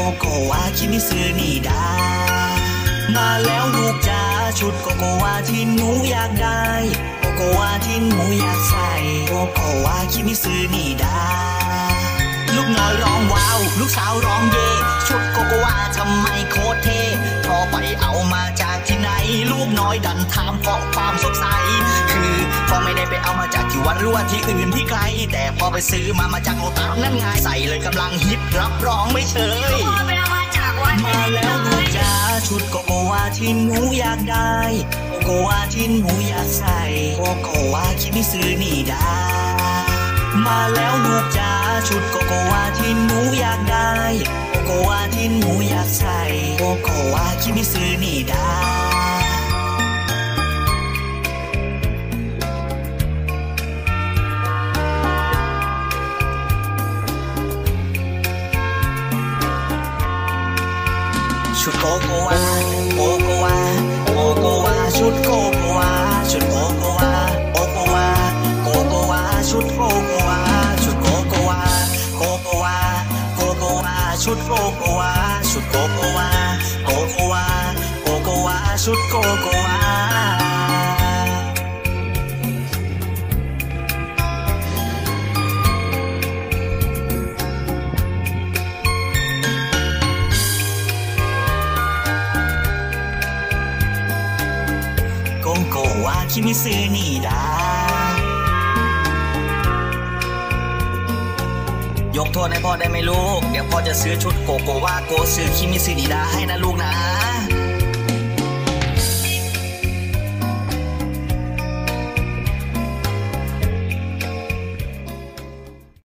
โกวาคิมิซึนิดามาแล้วลูกจ๋าชุดโกโกวาที่หนูอยากได้โกโกวาที่หนูอยากใส่โกโกวาคิมิซึนิดาลูกน้อยร้องว้าวลูกสาวร้องเย่ชุดโกโกวาทำไมโคตรเท่พอไปเอามาจากที่ไหนลูกน้อยดันถามเพราะความสงสัยคือพอไม่ได้ไปเอามาจากที่วัดหรือว่าที่อื่นที่ไกลแต่พอไปซื้อมาจากโลตัสนั่นไงใส่เลยกำลังฮิตรับรองไม่เชยมาแล้วลูกจ๋าชุดโกโกวาที่หนูอยากได้โกโกวาที่หนูอยากใส่โกโกวาคิมิซึนิดามาแล้วลูกจ๋าชุดโกโกวาที่หนูอยากได้โกโกวาที่หนูอยากใส่โกโกวาคิมิซึนิดาชุดโกโกวาโกโกวาโกโกวาชุดโกโกวาชุดโกโกวาโกโกวาโกโกวาชุดโกโกวาชุดโกโกวาโกโกวาโกโกวาชุดโกโกวาชุดโกโกวาโกโกวาโกโกวาชุดโกโกวาโกวาคิมิซึนิดายกโทษให้พ่อได้ไหมลูกเดี๋ยวพ่อจะซื้อชุดโกโกวาโกซึคิมิซึนิดาให้นะลูก